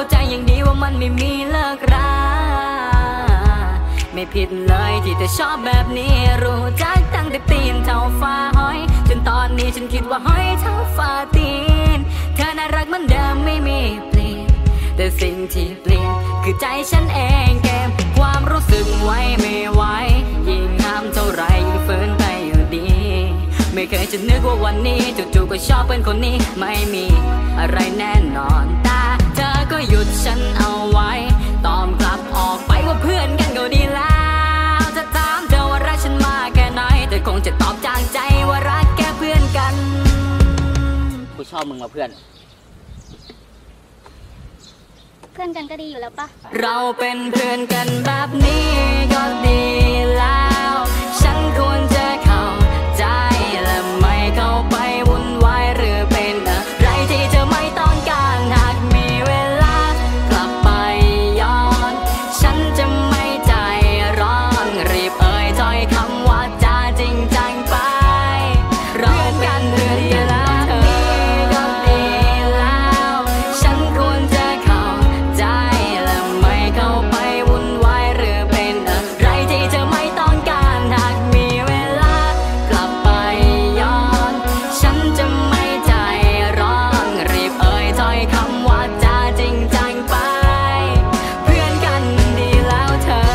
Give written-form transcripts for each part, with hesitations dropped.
ใจอย่างดีว่ามันไม่มีเลิกราไม่ผิดเลยที่เธอชอบแบบนี้รู้จักตั้งแต่ตีนเท่าฟ้าห้อยจนตอนนี้ฉันคิดว่าห้อยเท่าฟ้าตีนเธอน่ารักเหมือนเดิมไม่มีเปลี่ยนแต่สิ่งที่เปลี่ยนคือใจฉันเองเก็บความรู้สึกไว้ไม่ไหวยิ่งห้ามเท่าไรยิ่งฝืนไปอยู่ดีไม่เคยจะนึกว่าวันนี้จู่ๆก็ชอบเป็นคนนี้ไม่มีอะไรแน่นอนแต่เธอก็หยุดฉันเอาไว้ตอบกลับออกไปว่าเพื่อนกันก็ดีแล้วจะถามเธอว่ารักฉันมากแค่ไหนเธอคงจะตอบจากใจว่ารักแค่เพื่อนกันกูชอบมึงมาเพื่อนเพื่อนกันก็ดีอยู่แล้วปะเราเป็นเพื่อนกันแบบนี้ก็ดีแล้วฉันควรจะเข้าใจและไม่เข้าไปวุ่นวายหรือเป็นอะไรที่เธอไม่ต้องการหากมีเวลากลับไปย้อนฉันจะไม่ใจร้อนรีบเอ่ยถ้อยคำว่าจะจริงจังไปเราเป็นเพื่อนกันแบบนี้ก็ดีแล้วฉันควรจะเข้าใจและไม่เข้าไปวุ่นวายหรือเป็นอะไรที่เธอไม่ต้องการหากมีเวลากลับไปย้อนฉันจะไม่ใจร้อนรีบเอ่ยถ้อยคำว่าจะจริงจังไปเพื่อนกันดีแล้วเธอ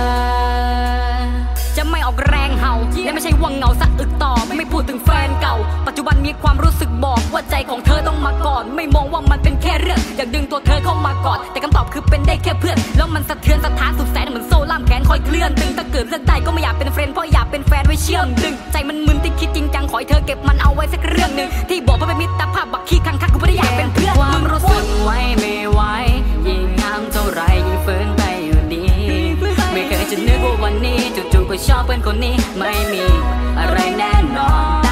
จะไม่ออกแรงเห่าและไม่ใช่วังเงาสะอึกต่อไม่พูดถึงแฟนเก่าปัจจุบันมีความรู้สึกบอกว่าใจของเธอต้องมาก่อนไม่มองว่ามันเป็นแค่เรื่องอยากดึงตัวเธอเข้ามากอดแต่คำตอบคือเป็นได้แค่เพื่อนแล้วมันสะเทือนสถานสุดแสนเหมือนโซ่ล่ามแขนคอยเคลื่อนดึงถ้าเกิดเลือกได้ก็ไม่อยากเป็นเฟรนด์เพราะอยากเป็นแฟนไว้เชื่อมดึงใจมันมึนที่คิดจริงจังขอให้เธอเก็บมันเอาไว้สักเรื่องหนึ่งที่บอกว่าเป็นมิตรภาพบักขี้คังคักกูไม่ได้อยากเป็นเพื่อนความรู้สึกไว้ไม่ไหวยิ่งห้ามเท่าไรยิ่งฝืนไปอยู่ดีไม่เคยจะนึกว่าวันนี้จู่ๆก็ชอบเป็นคนนี้ไม่มีอะไรแน่นอน